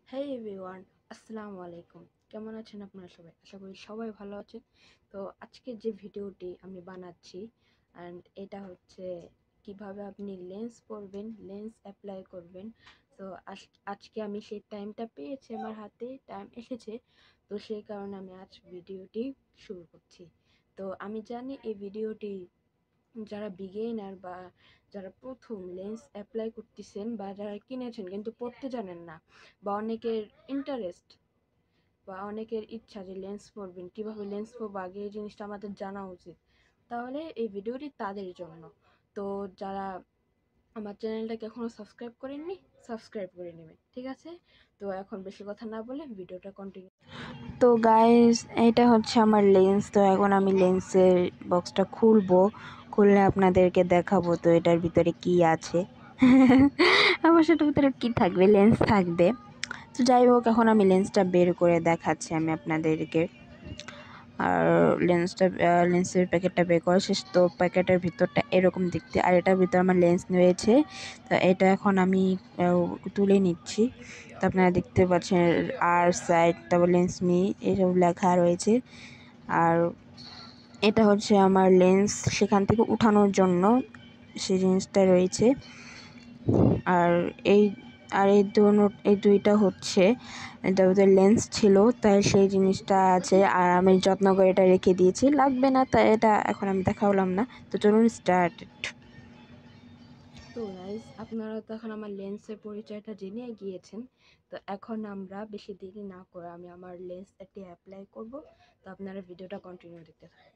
হেই everyone, আসসালামু আলাইকুম। কেমন আছেন আপনারা সবাই? আশা করি সবাই ভালো আছেন। তো আজকে যে ভিডিওটি আমি বানাচ্ছি এটা হচ্ছে কিভাবে আপনি লেন্স পরবেন, লেন্স অ্যাপ্লাই করবেন। তো আজকে আমি সেই টাইমটা পেয়েছি, আমার হাতে টাইম এসেছে। তো সেই কারণে আমি আজ ভিডিওটি শুরু করছি। তো আমি জানি এই ভিডিওটি যারা বিগিনার বা যারা প্রথম লেন্স অ্যাপ্লাই করতেছেন বা যারা কিনেছেন কিন্তু পড়তে জানেন না, বা অনেকের ইন্টারেস্ট বা অনেকের ইচ্ছা যে লেন্স পরবেন, কিভাবে লেন্স পরবো আগে এই জিনিসটা আমাদের জানা উচিত, তাহলে এই ভিডিওটি তাদের জন্য। তো যারা আমার চ্যানেলটাকে এখনো সাবস্ক্রাইব করেননি, সাবস্ক্রাইব করে নেবেন, ঠিক আছে? তো এখন বেশি কথা না বলে ভিডিওটা কন্টিনিউ। তো গাইস, এটা হচ্ছে আমার লেন্স। তো এখন আমি লেন্সের বক্সটা খুললে আপনাদেরকে দেখাবো তো এটার ভিতরে কি আছে। আমার সেটার ভিতরে কি থাকবে, লেন্স থাকবে। তো যাই হোক, এখন আমি লেন্সটা বের করে দেখাচ্ছি আমি আপনাদেরকে। আর লেন্সের প্যাকেটটা বের করা শেষ। তো প্যাকেটের ভিতরটা এরকম দেখতে, আর এটার ভিতর আমার লেন্স রয়েছে। তো এটা এখন আমি তুলে নিচ্ছি। তো আপনারা দেখতে পাচ্ছেন আর সাইড, তারপর লেন্স মি এসব লেখা রয়েছে। আর এটা হচ্ছে আমার লেন্স সেখান থেকে উঠানোর জন্য সেই জিনিসটা রয়েছে। আর এই এই দুইটা হচ্ছে এটার ভিতরে লেন্স ছিল, তাই সেই জিনিসটা আছে। আর আমি যত্ন করে এটা রেখে দিয়েছি, লাগবে না, তাই এটা এখন আমি দেখালাম না। তো চলুন স্টার্টেড। তো গাইস, আপনারা তো এখন আমার লেন্সের পরিচয়টা জেনে গিয়েছেন। তো এখন আমরা বেশি দেরি না করে আমি আমার লেন্স এটি অ্যাপ্লাই করব। তো আপনারা ভিডিওটা কন্টিনিউ দেখতে থাকুন।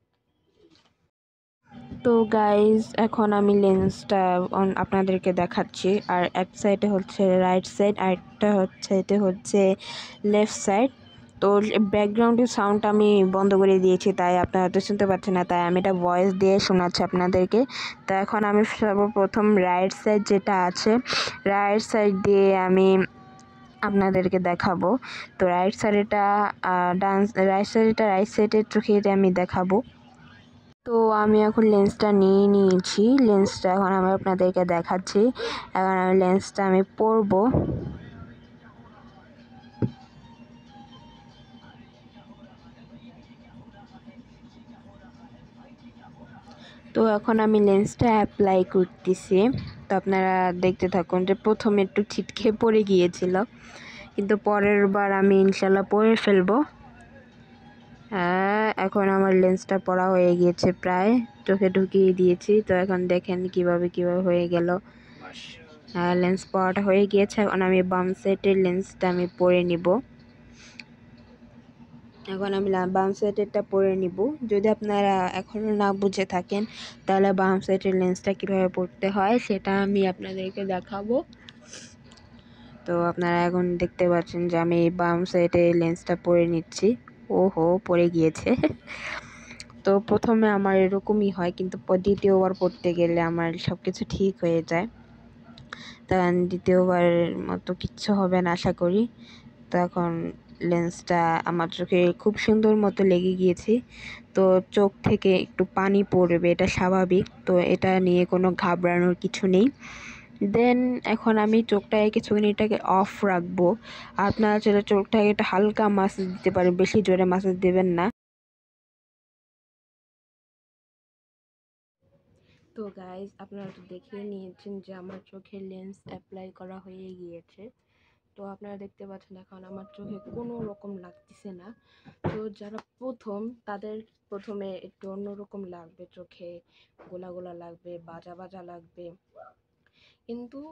তো গাইজ, এখন আমি লেন্সটা আপনাদেরকে দেখাচ্ছি। আর এক সাইডে হচ্ছে রাইট সাইড, আর একটা হচ্ছে লেফট সাইড। তো ব্যাকগ্রাউন্ডের সাউন্ড আমি বন্ধ করে দিয়েছি, তাই আপনারা তো শুনতে পাচ্ছেন না, তাই আমি এটা ভয়েস দিয়ে শোনাচ্ছি আপনাদেরকে। তো এখন আমি সর্বপ্রথম রাইট সাইড যেটা আছে, রাইট সাইড দিয়ে আমি আপনাদেরকে দেখাবো। তো রাইট সাইডের চোখে আমি দেখাবো। তো আমি এখন লেন্সটা নিয়ে নিয়েছি, লেন্সটা এখন আমি আপনাদেরকে দেখাচ্ছি। এখন আমি লেন্সটা পরবো। তো এখন আমি লেন্সটা অ্যাপ্লাই করতেছি। তো আপনারা দেখতে থাকুন। যে প্রথমে একটু ছিটকে পড়ে গিয়েছিল, কিন্তু পরের বার আমি ইনশাল্লাহ পরে ফেলবো। হ্যাঁ, এখন আমার লেন্সটা পরা হয়ে গিয়েছে, প্রায় চোখে ঢুকিয়ে দিয়েছি। তো এখন দেখেন কিভাবে হয়ে গেল। লেন্স পরাটা হয়ে গিয়েছে। এখন আমি বাম সাইডের লেন্সটা আমি পরে নিব। এখন আমি বাম সাইডেরটা পরে নিব। যদি আপনারা এখনও না বুঝে থাকেন, তাহলে বাম সাইডের লেন্সটা কীভাবে পরতে হয় সেটা আমি আপনাদেরকে দেখাবো। তো আপনারা এখন দেখতে পাচ্ছেন যে আমি বাম সাইডে লেন্সটা পরে নিচ্ছি। ওহো, পড়ে গিয়েছে। তো প্রথমে আমার এরকমই হয়, কিন্তু দ্বিতীয়বার পড়তে গেলে আমার সব কিছু ঠিক হয়ে যায়। তা দ্বিতীয়বারের মতো কিচ্ছু হবে না আশা করি। তো এখন লেন্সটা আমার চোখে খুব সুন্দর মতো লেগে গিয়েছে। তো চোখ থেকে একটু পানি পড়বে, এটা স্বাভাবিক। তো এটা নিয়ে কোনো ঘাবড়ানোর কিছু নেই। দেন এখন আমি চোখটাকে কিছুক্ষণ এটাকে অফ রাখবো। আপনারা চাইলে চোখটাকে একটা হালকা মাসাজ দিতে পারেন, বেশি জোরে মাসাজ দেবেন না। তো গাইজ, আপনারা তো দেখেই নিয়েছেন যে আমার চোখে লেন্স অ্যাপ্লাই করা হয়ে গিয়েছে। তো আপনারা দেখতে পাচ্ছেন এখন আমার চোখে কোনো রকম লাগতেছে না। তো যারা প্রথম, তাদের প্রথমে একটু অন্যরকম লাগবে, চোখে গোলা গোলা লাগবে, বাজা বাজা লাগবে। কিন্তু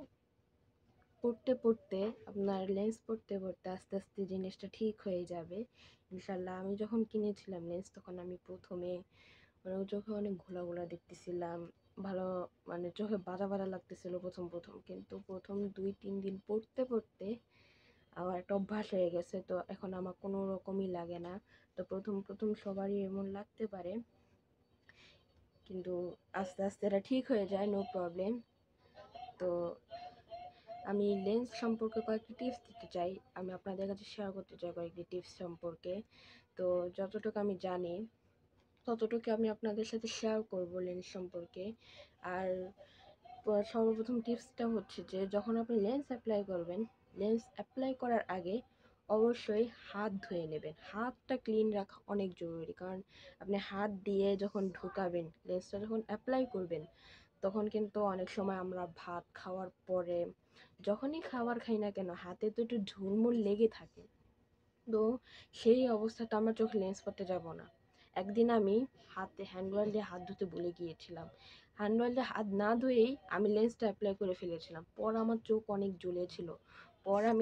আপনার লেন্স পড়তে আস্তে আস্তে জিনিসটা ঠিক হয়ে যাবে ইনশাল্লাহ। আমি যখন কিনেছিলাম লেন্স, তখন আমি প্রথমে চোখে অনেক ঘোলা ঘোলা দেখতেছিলাম, ভালো চোখে বাজা বাজা লাগতেছিল প্রথম। কিন্তু প্রথম 2-3 দিন পড়তে আমার একটা অভ্যাস হয়ে গেছে। তো এখন আমার কোনো রকমই লাগে না। তো প্রথম সবারই এমন লাগতে পারে, কিন্তু আস্তে আস্তে এটা ঠিক হয়ে যায়, নো প্রবলেম। তো আমি লেন্স সম্পর্কে কয়েকটি টিপস দিতে চাই, আমি আপনাদের কাছে শেয়ার করতে চাই কয়েকটি টিপস সম্পর্কে। তো যতটুকু আমি জানি ততটুকু আমি আপনাদের সাথে শেয়ার করব লেন্স সম্পর্কে। আর সর্বপ্রথম টিপসটা হচ্ছে যে যখন আপনি লেন্স অ্যাপ্লাই করবেন, লেন্স অ্যাপ্লাই করার আগে অবশ্যই হাত ধুয়ে নেবেন। হাতটা ক্লিন রাখা অনেক জরুরি, কারণ আপনি হাত দিয়ে যখন ঢুকাবেন, লেন্সটা যখন অ্যাপ্লাই করবেন, তখন কিন্তু অনেক সময় আমরা ভাত খাওয়ার পরে যখনই খাবার খাই না কেন হাতে তো একটু ঝুলমুল লেগে থাকে। তো সেই অবস্থাতে আমরা চোখে লেন্স পরতে যাব না। একদিন আমি হাতে হ্যান্ডওয়াল দিয়ে হাত ধুতে ভুলে গিয়েছিলাম। হ্যান্ডওয়াল দিয়ে হাত না ধুয়েই আমি লেন্সটা অ্যাপ্লাই করে ফেলেছিলাম। পর আমার চোখ অনেক জ্বলেছিল। পর আমি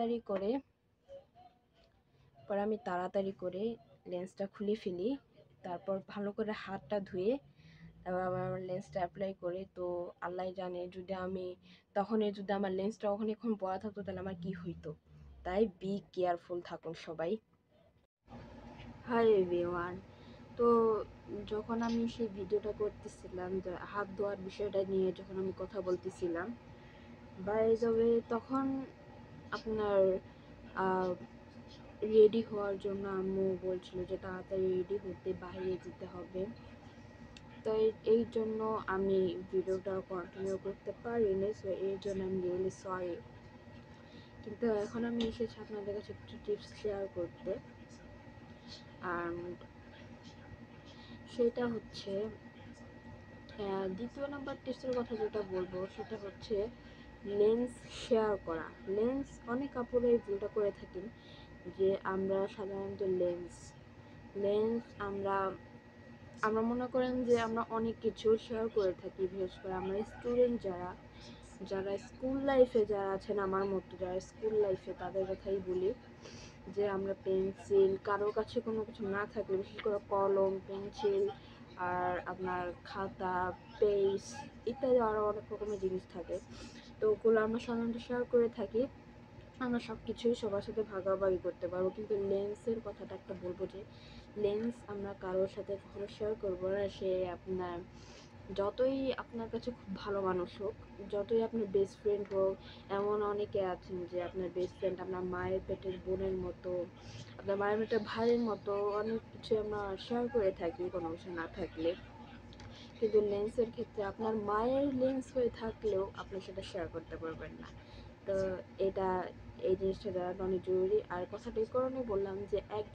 তাড়াতাড়ি করে লেন্সটা খুলে ফেলি। তারপর ভালো করে হাতটা ধুয়ে তারপর আমার লেন্সটা অ্যাপ্লাই করি। তো আল্লাহ জানে, যদি আমার লেন্সটা এখন পড়া থাকতো তাহলে আমার কি হইতো। তাই বি কেয়ারফুল থাকুন সবাই। Hi everyone. তো যখন আমি সেই ভিডিওটা করতেছিলাম, যে হাত ধোয়ার বিষয়টা নিয়ে যখন আমি কথা বলতেছিলাম, বাই দ্য ওয়ে, তখন আপনার রেডি হওয়ার জন্য আম্মু বলছিল যে তাড়াতাড়ি রেডি হতে বাইরে যেতে হবে। তো এই জন্য আমি ভিডিওটা কন্টিনিউ করতে পারিনি। সো এই জন্য আমি রিয়েলি সরি। কিন্তু এখন আমি এসেছি আপনাদের কাছে একটু টিপস শেয়ার করতে। অ্যান্ড সেটা হচ্ছে দ্বিতীয় নাম্বার টিপসের কথা যেটা বলবো সেটা হচ্ছে লেন্স শেয়ার করা। অনেক আপুরা এই ভুলটা করে থাকেন, যে আমরা সাধারণত লেন্স আমরা মনে করেন যে আমরা অনেক কিছু শেয়ার করে থাকি। বিশেষ করে আমরা স্টুডেন্ট যারা স্কুল লাইফে যারা আছেন, আমার মতো যারা স্কুল লাইফে, তাদের কথাই বলি, যে আমরা পেন্সিল, কারোর কাছে কোনো কিছু না থাকলে, বিশেষ করে কলম, পেন্সিল, আর আপনার খাতা, পেজ ইত্যাদি আরও অনেক রকমের জিনিস থাকে। তো ওগুলো আমরা সাধারণত শেয়ার করে থাকি। আমরা সব কিছুই সবার সাথে ভাগাভাগি করতে পারবো, কিন্তু লেন্সের কথাটা একটা বলবো, যে লেন্স আমরা কারোর সাথে কখনো শেয়ার করবো না। সে আপনার যতই আপনার কাছে খুব ভালো মানুষ হোক, যতই আপনার বেস্ট ফ্রেন্ড হোক, এমন অনেকে আছেন যে আপনার বেস্ট ফ্রেন্ড আপনার মায়ের পেটের বোনের মতো, আপনার মায়ের পেটের ভাইয়ের মতো, অনেক কিছু আমরা শেয়ার করে থাকি কোনো কিছু না থাকলে। কিন্তু লেন্সের ক্ষেত্রে আপনার মায়ের লেন্স হয়ে থাকলেও আপনি সেটা শেয়ার করতে পারবেন না। তো এই জিনিসটা জানাটা অনেক জরুরি। আর কথাটা এই কারণে বললাম যে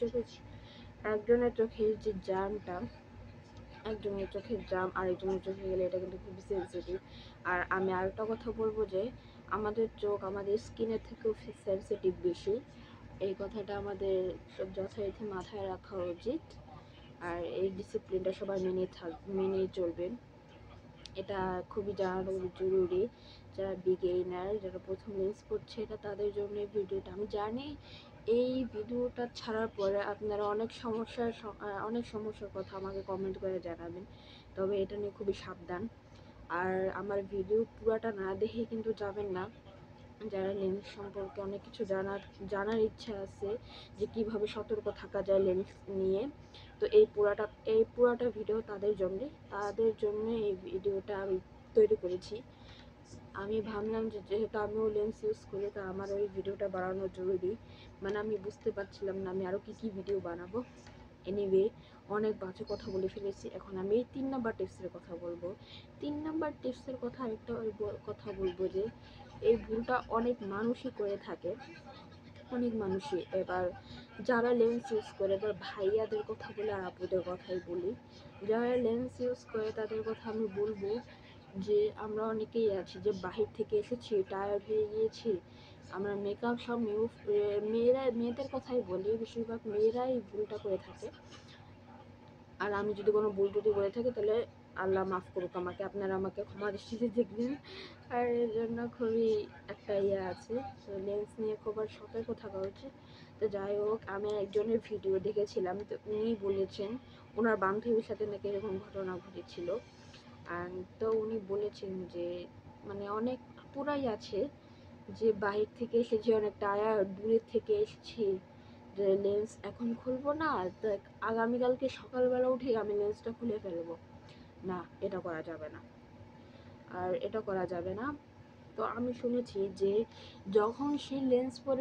একজনের চোখের যে জার্মটা, একজনের চোখের জাম আরেকজনের চোখে গেলে এটা কিন্তু খুবই সেন্সিটিভ। আর আমি আরেকটা কথা বলবো, যে আমাদের চোখ আমাদের স্কিনের থেকেও সেন্সিটিভ বেশি। এই কথাটা আমাদের যথারীতি মাথায় রাখা উচিত। আর এই ডিসিপ্লিনটা সবাই মেনে চলবেন। এটা খুবই জানানো জরুরি। যারা বিগিনার, যারা প্রথম লেন্স পড়ছে, এটা তাদের জন্য ভিডিওটা। আমি জানি এই ভিডিওটা ছাড়ার পরে আপনারা অনেক সমস্যার কথা আমাকে কমেন্ট করে জানাবেন, তবে এটা নিয়ে খুবই সাবধান। আর আমার ভিডিও পুরাটা না দেখে কিন্তু যাবেন না। যারা লেন্স সম্পর্কে অনেক কিছু জানার ইচ্ছা আছে, যে কিভাবে সতর্ক থাকা যায় লেন্স নিয়ে, তো এই পুরাটা ভিডিও তাদের জন্য এই ভিডিওটা আমি তৈরি করেছি। আমি ভাবলাম যে যেহেতু আমিও লেন্স ইউজ করি, তা আমার ওই ভিডিওটা বানানো জরুরি। মানে আমি বুঝতে পারছিলাম না আমি আরও কী ভিডিও বানাবো। এনিওয়ে, অনেক বাজে কথা বলে ফেলেছি। এখন আমি এই 3 নাম্বার টিপসের কথা বলবো। 3 নাম্বার টিপসের কথা আরেকটা কথা বলবো, যে এই ভুলটা অনেক মানুষই করে থাকে, অনেক মানুষই। এবার যারা লেন্স ইউজ করে, এবার ভাইয়াদের কথা বলে আর আপুদের কথাই বলি। যারা লেন্স ইউজ করে তাদের কথা আমি বলবো, যে আমরা অনেকেই আছি যে বাহির থেকে এসেছি, টায়ার্ড হয়ে গিয়েছি, আমরা মেকআপ সব মেয়েদের কথাই বলি, বেশিরভাগ মেয়েরাই ভুলটা করে থাকে। আর আমি যদি কোনো ভুল টুটি বলে থাকি তাহলে আল্লাহ মাফ করুক আমাকে, আপনারা আমাকে ক্ষমা দৃষ্টিতে দেখবেন। আর এর জন্য খুবই একটা আছে, তো লেন্স নিয়ে খুব আর সতর্ক থাকা উচিত। তো যাই হোক, আমি একজনের ভিডিও দেখেছিলাম, তো উনি বলেছেন ওনার বান্ধবীর সাথে নাকি এরকম ঘটনা ঘটেছিল। তো উনি বলেছেন যে মানে অনেক পুরাই আছে যে বাহির থেকে এসেছি, অনেক টায়ার্ড, দূরের থেকে এসেছি, যে লেন্স এখন খুলবো না, তো আগামীকালকে সকালবেলা উঠে আমি লেন্সটা খুলে ফেলবো। না, এটা করা যাবে না। আর এটা করা যাবে না। তো আমি শুনেছি যে যখন সে লেন্স পরে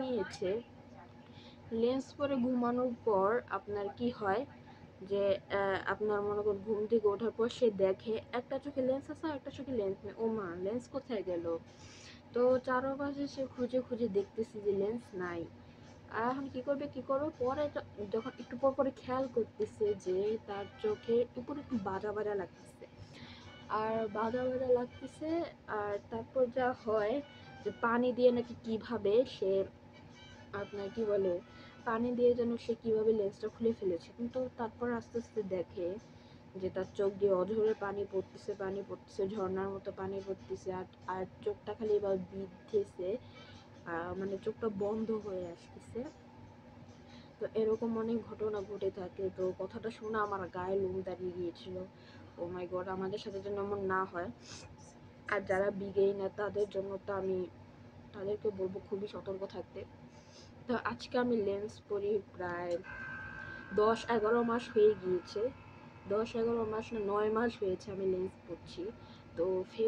ঘুমানোর পর আপনার কি হয়, যে আপনার মনে করুন ঘুম থেকে ওঠার পর সে দেখে একটা চোখে লেন্স আছে আর একটা চোখে লেন্স নেই। ও মা, লেন্স কোথায় গেল? তো চারপাশে সে খুঁজে খুঁজে দেখতেছি যে লেন্স নাই। আর এখন কি করবে পরে যখন একটু পর পরে খেয়াল করতেছে যে তার চোখে উপরে একটু বাজা বাজা লাগতেছে, আর বাজা বাজা লাগতেছে। আর তারপর যা হয় যে পানি দিয়ে নাকি কিভাবে সে আপনার কি বলে পানি দিয়ে যেন সে কিভাবে লেন্সটা খুলে ফেলেছে, কিন্তু তারপর আস্তে আস্তে দেখে যে তার চোখ দিয়ে অঝরে পানি পড়তেছে, ঝর্ণার মতো পানি পড়তেছে। আর আর চোখটা খালি এবার বিধেছে, মানে চোখটা বন্ধ হয়ে আসতেছে। তো এরকম অনেক ঘটনা ঘটে থাকে। তো কথাটা শুনে আমার গায়ে লোম দাঁড়িয়ে গিয়েছিল। ও মাই গড, আমাদের সাথে যেন এমন না হয়। আর যারা বিগেইনার তাদের জন্য তো আমি তাদেরকে বলবো খুবই সতর্ক থাকতে। তো আজকে আমি লেন্স পরি প্রায় 10-11 মাস হয়ে গিয়েছে। 10-11 মাস না 9 মাস হয়েছে আমি লেন্স পরছি। তো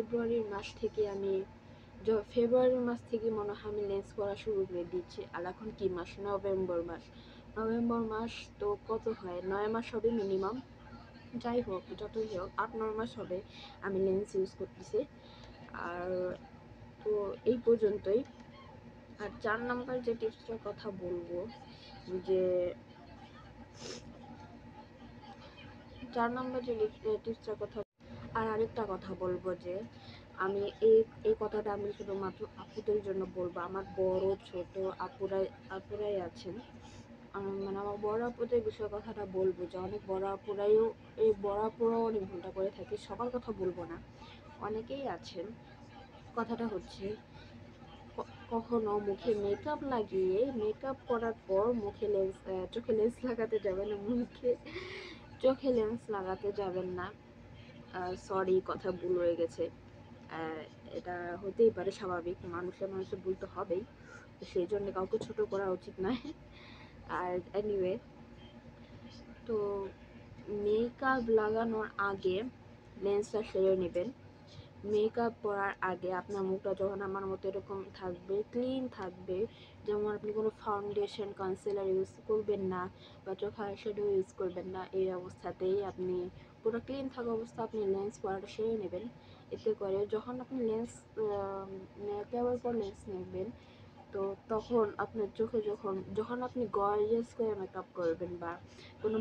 ফেব্রুয়ারির মাস থেকে মনে হয় আমি লেন্স পরা শুরু করে দিচ্ছি। আর এখন কি মাস? নভেম্বর মাস। তো কত হয়, 9 মাস হবে মিনিমাম। যাই হোক, যতই হোক 8-9 মাস হবে আমি লেন্স ইউজ করতেছি। আর তো এই পর্যন্তই। আর 4 নাম্বার যে টিপসটার কথা বলবো, যে 4 নাম্বার যে টিপসটার কথা, আর আরেকটা কথা বলবো যে আমি এই কথাটা আমি শুধুমাত্র আপুদের জন্য বলবো। আমার বড় ছোট আপুরাই আছেন। মানে আমার বড় আপুদের বিষয়ে কথাটা বলবো যে অনেক বড় আপুরাও অনেক ভুলটা করে থাকে। সবার কথা বলবো না, অনেকেই আছেন। কথাটা হচ্ছে কখনো মুখে মেকআপ লাগিয়ে মেকআপ করার পর চোখে লেন্স লাগাতে যাবেন না, চোখে লেন্স লাগাতে যাবেন না। সরি, কথা ভুল হয়ে গেছে। এটা হতেই পারে, স্বাভাবিক, মানুষের ভুল তো হবেই। তো সেই জন্য কাউকে ছোট করা উচিত নয়। আর এনিওয়ে, তো মেকআপ লাগানোর আগে লেন্সটা সেরে নেবেন। মেকআপ করার আগে আপনার মুখটা যখন আমার মতো এরকম থাকবে, ক্লিন থাকবে, যেমন আপনি কোনো ফাউন্ডেশন কনসিলার ইউজ করবেন না বা চোখে আইশ্যাডো ইউজ করবেন না, এই অবস্থাতেই আপনি পুরো ক্লিন থাকা অবস্থা আপনি লেন্স পরাটা সেরে নেবেন। এতে করে যখন আপনি মেকআপের পর লেন্স নেবেন, তো তখন আপনার চোখে যখন আপনি গর্জিয়াস করে মেকআপ করবেন বা কোনো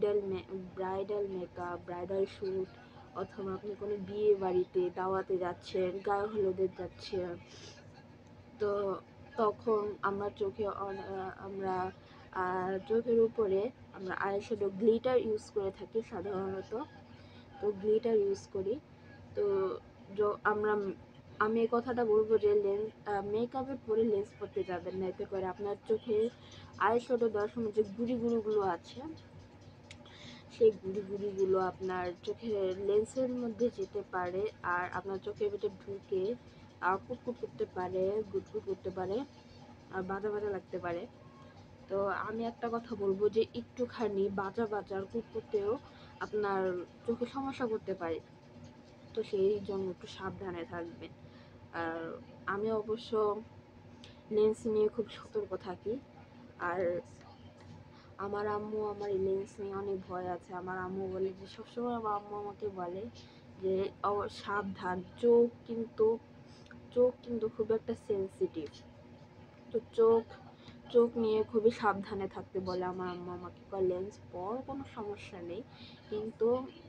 ব্রাইডাল শ্যুট, অথবা আপনি কোনো বিয়ে বাড়িতে দাওয়াতে যাচ্ছেন, গায়ে হলুদে যাচ্ছেন, তো তখন আমরা চোখের উপরে আমরা আইশ্যাডো গ্লিটার ইউজ করে থাকি সাধারণত। তো গ্লিটার ইউজ করি। তো আমি এই কথাটা বলবো যে মেকআপের পরে লেন্স পরতে যাবেন না। এতে করে আপনার চোখে আইশ্যাডো দেওয়ার সময় যে গুঁড়িগুলো আছে, সেই গুঁড়িগুলো আপনার চোখের লেন্সের মধ্যে যেতে পারে, আর আপনার চোখের ভিতরে ঢুকে কুটকুট করতে পারে, গুটগুট করতে পারে, আর বাজা বাজা লাগতে পারে। তো আমি একটা কথা বলবো যে একটুখানি বাজা বাজার কুটকুটেও আপনার চোখে সমস্যা করতে পারে। তো সেই জন্য একটু সাবধানে থাকবেন। আর আমি অবশ্য লেন্স নিয়ে খুব সতর্ক থাকি। আর আমার আম্মু আমার এই লেন্স নিয়ে অনেক ভয় আছে। আমার আম্মু বলে যে সবসময় আমার আম্মু আমাকে বলে যে সাবধান, চোখ কিন্তু খুব একটা সেন্সিটিভ। তো চোখ নিয়ে খুবই সাবধানে থাকতে বলে আমার আম্মু আমাকে। লেন্স পর, কোনো সমস্যা নেই, কিন্তু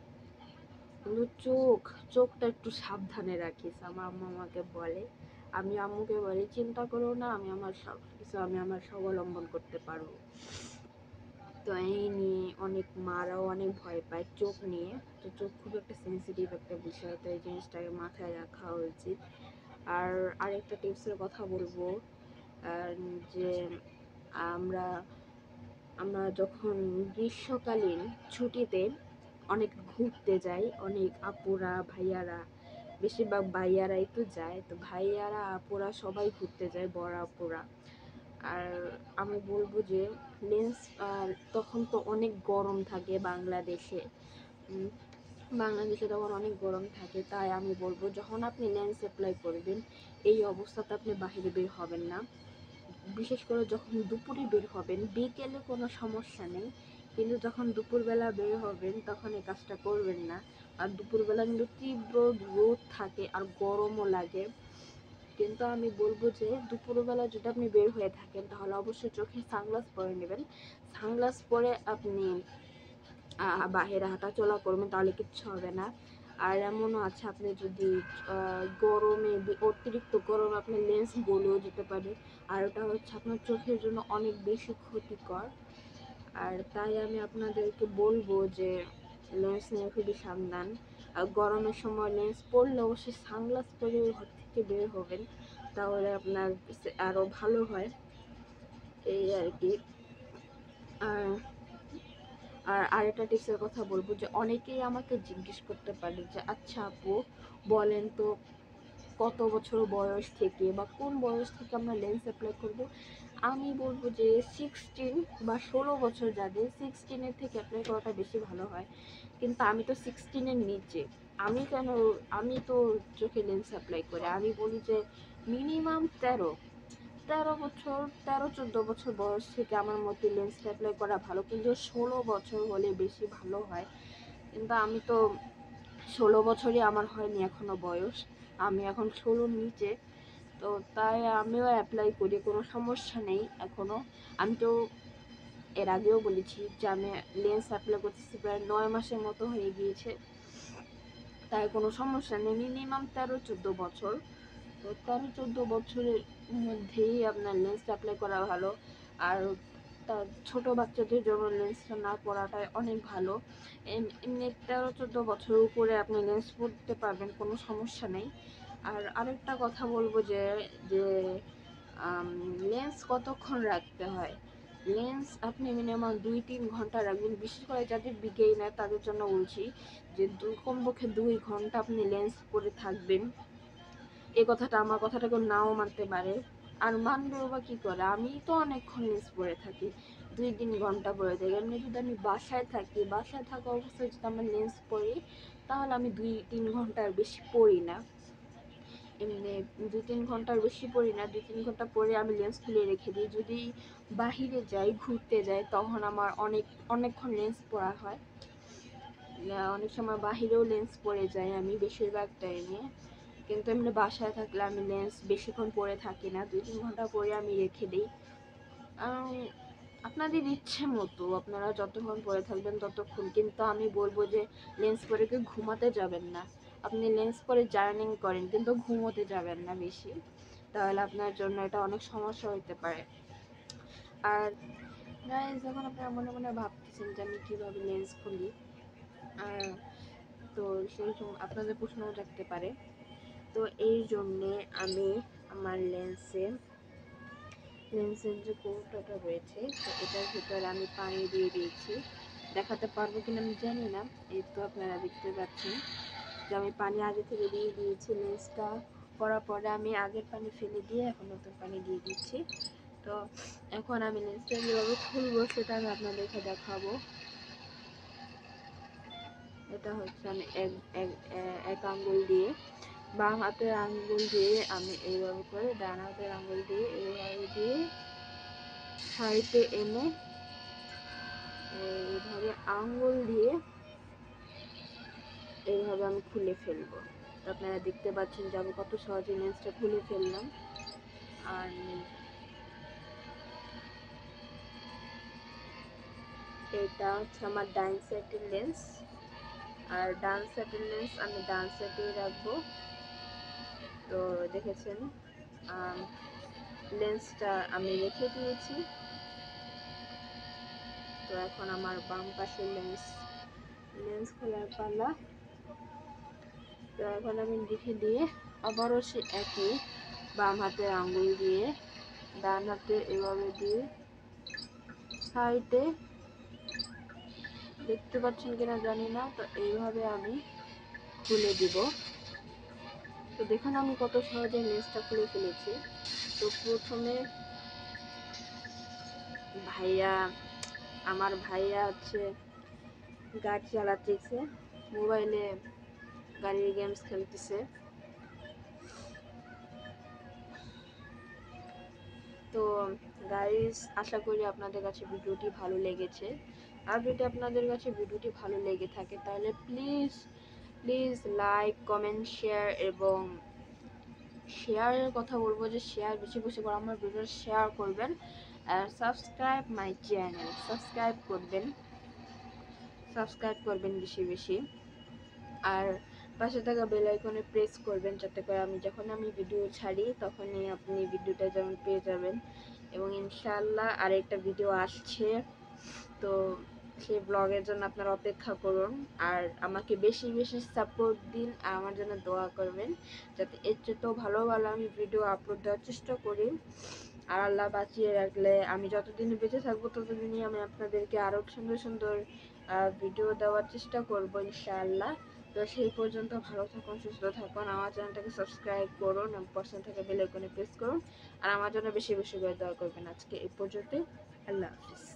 চোখটা একটু সাবধানে রাখিস, আমার আম্মু আমাকে বলে। আমি আম্মুকে বলি চিন্তা করো না, আমি আমার স্বাবলম্বন করতে পারবো। তো এই নিয়ে অনেক মারাও অনেক ভয় পায় চোখ নিয়ে। তো চোখ খুব একটা সেন্সিটিভ একটা বিষয়, তো এই জিনিসটাকে মাথায় রাখা উচিত। আর আরেকটা টিপসের কথা বলবো, যে আমরা আমরা যখন গ্রীষ্মকালীন ছুটিতে অনেক ঘুরতে যাই, অনেক আপুরা ভাইয়ারা, বেশিরভাগ ভাইয়ারাই তো যায়। তো ভাইয়ারা আপুরা সবাই ঘুরতে যায়, বড় আপুরা। আর আমি বলবো যে লেন্স, তখন তো অনেক গরম থাকে বাংলাদেশে তখন অনেক গরম থাকে। তাই আমি বলবো যখন আপনি লেন্স অ্যাপ্লাই করবেন, এই অবস্থাতে আপনি বাহিরে বের হবেন না। বিশেষ করে যখন দুপুরে বের হবেন, বিকেলে কোনো সমস্যা নেই, কিন্তু যখন দুপুরবেলা বের হবেন তখন এই কাজটা করবেন না। আর দুপুরবেলা কিন্তু তীব্র রোদ থাকে আর গরমও লাগে। কিন্তু আমি বলবো যে দুপুরবেলা যদি আপনি বের হয়ে থাকেন তাহলে অবশ্যই চোখে সানগ্লাস পরে নেবেন। সানগ্লাস পরে আপনি বাইরে হাঁটাচলা করবেন, তাহলে কিচ্ছু হবে না। আর এমনও আছে আপনি যদি গরমে অতিরিক্ত গরমে আপনার লেন্স গলেও যেতে পারে, আর ওটা হচ্ছে আপনার চোখের জন্য অনেক বেশি ক্ষতিকর। আর তাই আমি আপনাদেরকে বলবো যে লেন্স নিয়ে খুবই সাবধান। আর গরমের সময় লেন্স পরলে অবশ্যই সানগ্লাস পরে ঘর থেকে বের হবেন, তাহলে আপনার আরো ভালো হয়, এই আর কি। আর আর আরেকটা টিপসের কথা বলবো যে অনেকেই আমাকে জিজ্ঞেস করতে পারে যে আচ্ছা আপু বলেন তো কত বছর বয়স থেকে বা কোন বয়স থেকে আমরা লেন্স অ্যাপ্লাই করব। আমি বলবো যে 16 বা 16 বছর যাদের, 16-এর থেকে অ্যাপ্লাই করাটা বেশি ভালো হয়। কিন্তু আমি তো 16-এর নিচে, আমি তো চোখে লেন্স অ্যাপ্লাই করি। আমি বলি যে মিনিমাম 13 বছর, 13-14 বছর বয়স থেকে আমার মতে লেন্স অ্যাপ্লাই করা ভালো, কিন্তু 16 বছর হলে বেশি ভালো হয়। কিন্তু আমি তো 16 বছরই আমার হয়নি এখনো বয়স, আমি এখন 16-র নিচে। তো তাই আমিও অ্যাপ্লাই করি, কোনো সমস্যা নেই এখনো। আমি তো এর আগেও বলেছি যে আমি লেন্স অ্যাপ্লাই করতেছি প্রায় 9 মাসের মতো হয়ে গিয়েছে, তাই কোনো সমস্যা নেই। মিনিমাম 13-14 বছর, তো 13-14 বছরের মধ্যেই আপনার লেন্স অ্যাপ্লাই করা ভালো। আর তার ছোট বাচ্চাদের জন্য লেন্সটা না পরাটাই অনেক ভালো। এমনি 13-14 বছর উপরে আপনি লেন্স পরতে পারবেন, কোনো সমস্যা নেই। আর আরেকটা কথা বলবো যে যে লেন্স কতক্ষণ রাখতে হয়। লেন্স আপনি মিনিমাম 2-3 ঘন্টা রাখবেন, বিশেষ করে যাদের বিগেইনার তাদের জন্য বলছি যে কমপক্ষে 2 ঘন্টা আপনি লেন্স পরে থাকবেন। এই কথাটা, আমার কথাটা কেউ নাও মানতে পারে, আর মানবেও বা কি করে, আমি তো অনেকক্ষণ লেন্স পরে থাকি, 2-3 ঘন্টা পরে থাকি। এমনি যদি আমি বাসায় থাকি, বাসায় থাকা অবস্থায় যদি আমার লেন্স পরি তাহলে আমি 2-3 ঘন্টার বেশি পরি না। এমনি 2-3 ঘন্টার বেশি পরি না, 2-3 ঘন্টা পরে আমি লেন্স খুলে রেখে দিই। যদি বাহিরে যাই, ঘুরতে যাই, তখন আমার অনেকক্ষণ লেন্স পরা হয়। অনেক সময় বাহিরেও লেন্স পরে যাই আমি বেশিরভাগ টাইমে। কিন্তু এমনি বাসায় থাকলে আমি লেন্স বেশিক্ষণ পরে থাকি না, 2-3 ঘন্টা পরে আমি রেখে দিই। আপনাদের ইচ্ছে মতো আপনারা যতক্ষণ পরে থাকবেন ততক্ষণ, কিন্তু আমি বলবো যে লেন্স পরে কেউ ঘুমাতে যাবেন না। আপনি লেন্স পরে জার্নিং করেন কিন্তু ঘুমোতে যাবেন না বেশি, তাহলে আপনার জন্য এটা অনেক সমস্যা হতে পারে। আর গাইস, যখন আপনারা মনে মনে ভাবতেছেন যে আমি কীভাবে লেন্স খুলি, আর তো সেই সময় আপনাদের প্রশ্নও জাগতে পারে। তো এই জন্যে আমি আমার লেন্সের যে কৌটোটা রয়েছে, তো এটার ভিতরে আমি পানি দিয়ে দিয়েছি। দেখাতে পারবো কিনা আমি জানি না, এই তো আপনারা দেখতে পাচ্ছেন যে আমি পানি আগে থেকে দিয়ে দিয়েছি। লেন্সটা করার পরে আমি আগের পানি ফেলে দিয়ে এখন নতুন পানি দিয়ে দিচ্ছি। তো এখন আমি লেন্সটা কীভাবে খুলবো সেটা আমি আপনাদেরকে দেখাবো। এটা হচ্ছে আমি এক আঙ্গুল দিয়ে, বাম হাতের আঙ্গুল দিয়ে আমি এইভাবে করে, ডান হাতের আঙ্গুল দিয়ে এইভাবে দিয়ে সাইডে এনে এইভাবে আঙ্গুল দিয়ে এইভাবে আমি খুলে ফেলবো। তো আপনারা দেখতে পাচ্ছেন যে আমি কত সহজে লেন্সটা খুলে ফেললাম। আর এটা হচ্ছে আমার ডান সাইডের লেন্স, আর ডান সাইডের লেন্স আমি ডান সাইডেই রাখবো। তো দেখেছেন লেন্সটা আমি রেখে দিয়েছি। তো এখন আমার বাম পাশের লেন্স খোলার পালা। তো এখন আমি রেখে দিয়ে আবারও সে একই বাম হাতের আঙ্গুল দিয়ে ডান হাতে এভাবে দিয়ে সাইডে, দেখতে পাচ্ছেন কিনা জানি না, তো এইভাবে আমি খুলে দিব। তো দেখুন আমি কত সহজে লেন্সটা খুলে ফেলেছি। তো প্রথমে আমার ভাইয়া হচ্ছে গাড়ি চালাতেছে, মোবাইলে গাড়ির গেমস খেলতেছে। তো গাইস, আশা করি আপনাদের কাছে ভিডিওটি ভালো লেগেছে। আর যদি আপনাদের কাছে ভিডিওটি ভালো লেগে থাকে তাহলে please please like, comment, share এবং শেয়ারের কথা বলবো যে শেয়ার বেশি বেশি করে আমার ভিডিও শেয়ার করবেন, আর সাবস্ক্রাইব মাই চ্যানেল, সাবস্ক্রাইব করবেন বেশি বেশি, আর পাশে থাকা বেল আইকনে প্রেস করবেন যাতে করে যখন আমি ভিডিও ছাড়ি তখনই আপনি ভিডিওটা যেমন পেয়ে যাবেন। এবং ইনশাআল্লাহ আরেকটা ভিডিও আসছে, তো সেই ব্লগের জন্য আপনারা অপেক্ষা করুন, আর আমাকে বেশি বেশি সাপোর্ট দিন আর আমার জন্য দোয়া করবেন যাতে এর চেয়েও ভালো ভালো আমি ভিডিও আপলোড দেওয়ার চেষ্টা করি। আর আল্লাহ বাঁচিয়ে রাখলে আমি যতদিন বেঁচে থাকবো ততদিনই আমি আপনাদেরকে আরও সুন্দর সুন্দর ভিডিও দেওয়ার চেষ্টা করবো ইনশাআল্লাহ। তো সেই পর্যন্ত ভালো থাকুন, সুস্থ থাকুন, আমার চ্যানেলটাকে সাবস্ক্রাইব করুন, পাশে থাকা বেল আইকনে প্রেস করুন, আর আমার জন্য বেশি বেশি করে দোয়া করবেন। আজকে এই পর্যন্তই, আল্লাহ হাফিজ।